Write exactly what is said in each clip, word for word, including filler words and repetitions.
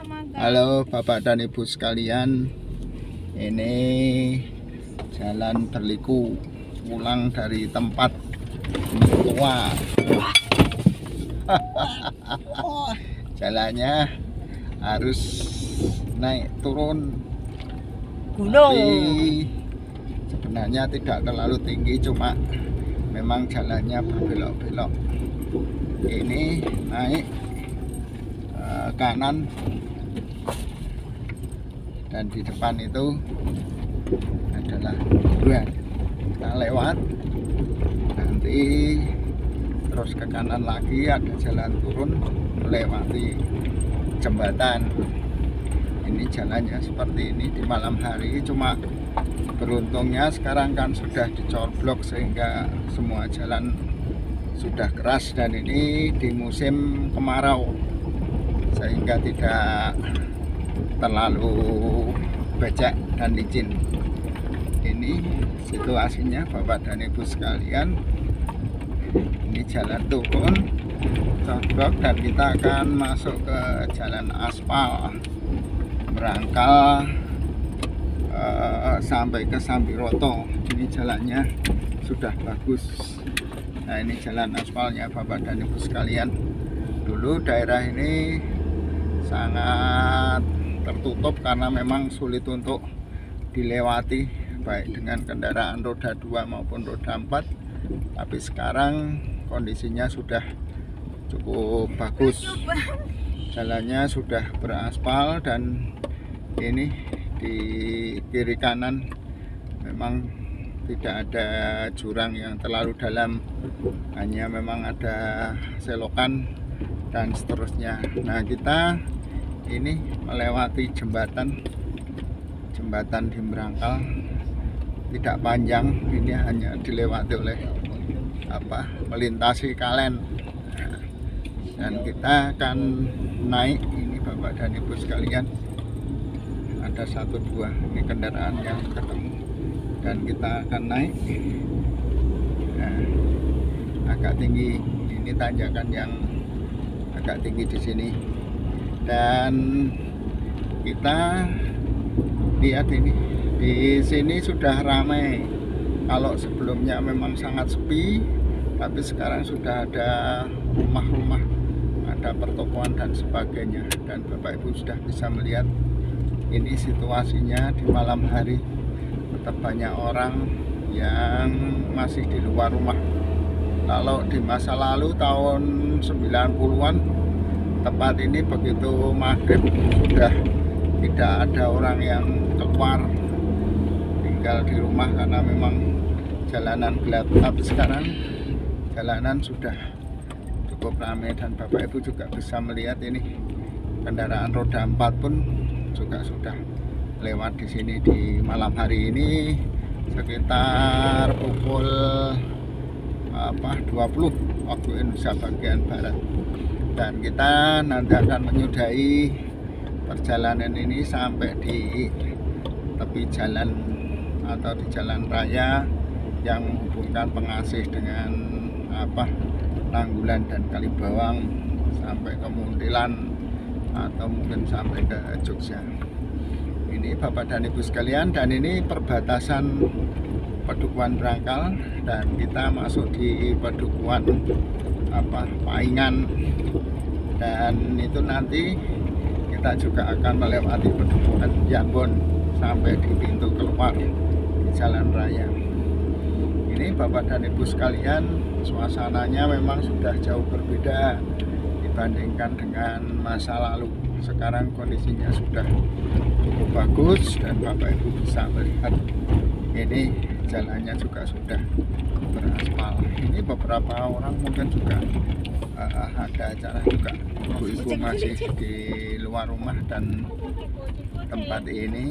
Halo Bapak dan Ibu sekalian, ini jalan berliku pulang dari tempat tua. Jalannya harus naik turun gunung. Tapi sebenarnya tidak terlalu tinggi, cuma memang jalannya berbelok-belok. Ini naik uh, kanan, dan di depan itu adalah kuburan. Kita lewat, nanti terus ke kanan lagi ada jalan turun melewati jembatan. Ini jalannya seperti ini di malam hari, cuma beruntungnya sekarang kan sudah dicorblok sehingga semua jalan sudah keras, dan ini di musim kemarau sehingga tidak terlalu becek dan licin. Ini situasinya Bapak dan Ibu sekalian. Ini jalan turun corblok dan kita akan masuk ke jalan aspal berangkal uh, sampai ke Sambiroto. Ini jalannya sudah bagus. Nah, ini jalan aspalnya Bapak dan Ibu sekalian. Dulu daerah ini sangat tertutup karena memang sulit untuk dilewati baik dengan kendaraan roda dua maupun roda empat. Tapi sekarang kondisinya sudah cukup bagus. Jalannya sudah beraspal, dan ini di kiri kanan memang tidak ada jurang yang terlalu dalam, hanya memang ada selokan dan seterusnya. Nah, kita ini melewati jembatan jembatan di Merangkal, tidak panjang, ini hanya dilewati oleh apa melintasi Kalen, dan kita akan naik. Ini Bapak dan Ibu sekalian, ada satu dua ini kendaraan yang ketemu, dan kita akan naik. Nah, agak tinggi, ini tanjakan yang agak tinggi di sini, dan kita lihat ini di sini sudah ramai. Kalau sebelumnya memang sangat sepi, tapi sekarang sudah ada rumah-rumah, ada pertokoan dan sebagainya, dan Bapak Ibu sudah bisa melihat ini situasinya di malam hari. Tetap banyak orang yang masih di luar rumah. Kalau di masa lalu tahun sembilan puluhan, tempat ini begitu maghrib sudah tidak ada orang yang keluar, tinggal di rumah karena memang jalanan gelap. Tapi sekarang jalanan sudah cukup ramai, dan Bapak Ibu juga bisa melihat ini kendaraan roda empat pun juga sudah lewat di sini di malam hari ini sekitar pukul apa dua puluh waktu Indonesia bagian barat. Dan kita nanti akan menyudahi perjalanan ini sampai di tepi jalan atau di jalan raya yang menghubungkan Pengasih dengan apa Nanggulan dan Kalibawang sampai ke Muntilan atau mungkin sampai ke Jogja. Ini Bapak dan Ibu sekalian, dan ini perbatasan Padukuhan Merangkal, dan kita masuk di Padukuhan apa Paingan, dan itu nanti kita juga akan melewati Padukuhan Jambon sampai di pintu keluar di jalan raya. Ini Bapak dan Ibu sekalian, suasananya memang sudah jauh berbeda dibandingkan dengan masa lalu. Sekarang kondisinya sudah cukup bagus, dan Bapak Ibu bisa melihat ini jalannya juga sudah beraspal. Ini beberapa orang mungkin juga uh, ada acara juga, ibu-ibu masih di luar rumah dan tempat ini.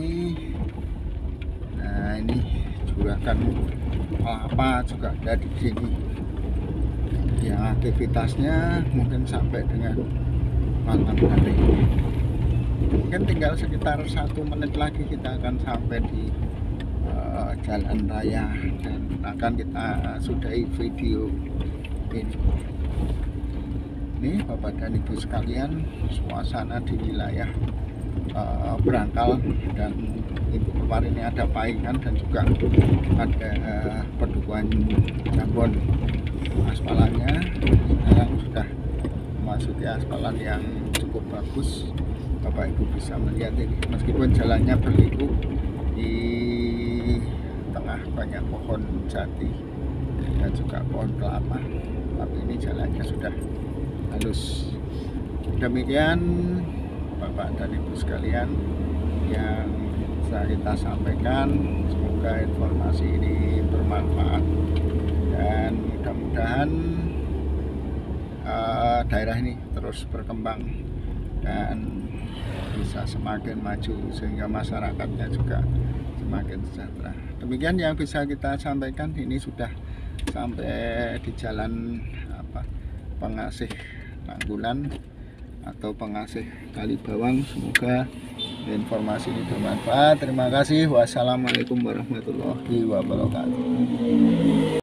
Nah, ini juragan kelapa juga ada di sini yang aktivitasnya mungkin sampai dengan malam hari. Mungkin tinggal sekitar satu menit lagi kita akan sampai di uh, jalan raya, dan akan kita sudahi video ini. Ini Bapak dan Ibu sekalian, suasana di wilayah uh, Brangkal, dan itu kemarin ini ada paingan dan juga ada uh, pedukuhan jambon aspalannya. Sekarang sudah memasuki aspalan yang cukup bagus. Bapak Ibu bisa melihat ini, meskipun jalannya berliku di tengah banyak pohon jati dan juga pohon kelapa, tapi ini jalannya sudah halus. Demikian Bapak dan Ibu sekalian yang bisa kita sampaikan. Semoga informasi ini bermanfaat dan mudah-mudahan uh, daerah ini terus berkembang dan bisa semakin maju sehingga masyarakatnya juga semakin sejahtera. Demikian yang bisa kita sampaikan. Ini sudah sampai di jalan apa Pengasih Nanggulan atau Pengasih Kalibawang. Semoga informasi ini bermanfaat. Terima kasih. Wassalamualaikum warahmatullahi wabarakatuh.